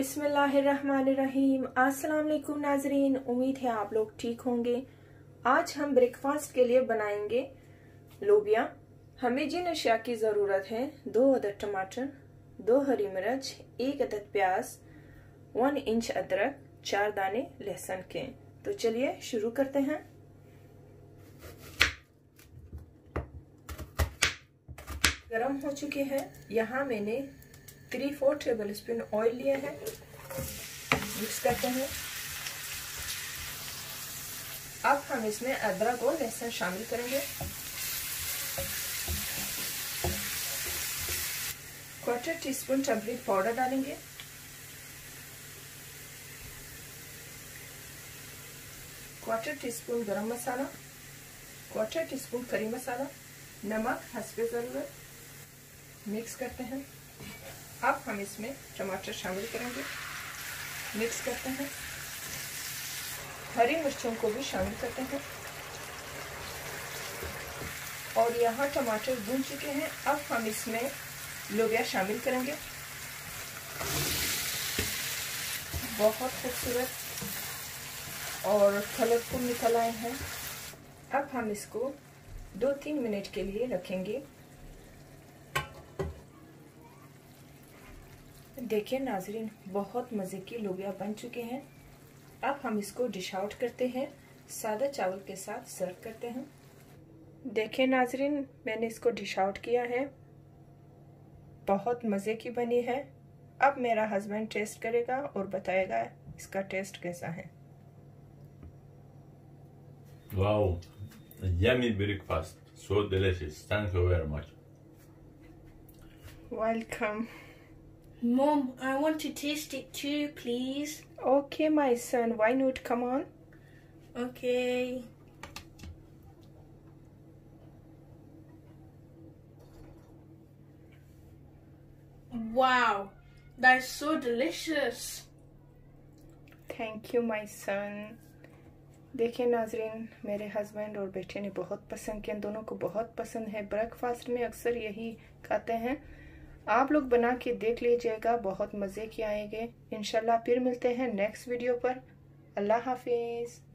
बिस्मिल्लाहिर्रहमानिर्रहीम। अस्सलाम वालेकुम नाजरीन, उम्मीद है आप लोग ठीक होंगे। आज हम ब्रेकफास्ट के लिए बनाएंगे लोबिया। हमें जिन अशिया की ज़रूरत है 2 अदद टमाटर, 2 हरी मिर्च, 1 अदद प्याज, 1 इंच अदरक, 4 दाने लहसुन के। तो चलिए शुरू करते हैं। गरम हो चुके हैं। यहाँ मैंने 3-4 टेबल स्पून ऑयल लिए हैं। मिक्स करते हैं। अब हम इसमें अदरक और लहसुन शामिल करेंगे। 1/4 टीस्पून टर्मरिक पाउडर डालेंगे। 1/4 टीस्पून गरम मसाला, 1/4 टीस्पून करी मसाला, नमक हस्बे ज़रूरत। मिक्स करते हैं। अब हम इसमें टमाटर शामिल करेंगे। मिक्स करते हैं। हरी मिर्चों को भी शामिल करते हैं। और यहाँ टमाटर भून चुके हैं। अब हम इसमें लोबिया शामिल करेंगे। बहुत खूबसूरत और कलरफुल निकल आए हैं। अब हम इसको 2-3 मिनट के लिए रखेंगे। देखिए नाजरीन, बहुत मज़े की लोबिया बन चुके हैं। अब हम इसको डिश आउट करते हैं। सादा चावल के साथ सर्व करते हैं। देखिए नाजरीन, मैंने इसको डिश आउट किया है। बहुत मज़े की बनी है। अब मेरा हस्बैंड टेस्ट करेगा और बताएगा इसका टेस्ट कैसा है। Wow, a yummy breakfast, so delicious. Thank you very much. Welcome. Mom, I want to taste it too, please. Okay, my son, why not? Come on. Okay. Wow, that's so delicious. Thank you, my son. देखिए नाजरीन, मेरे husband और बेटे ने बहुत पसंद किया। दोनों को बहुत पसंद है। ब्रेकफास्ट में अक्सर यही खाते हैं। आप लोग बना के देख लीजिएगा, बहुत मज़े के आएंगे। इंशाल्लाह फिर मिलते हैं नेक्स्ट वीडियो पर। अल्लाह हाफिज़।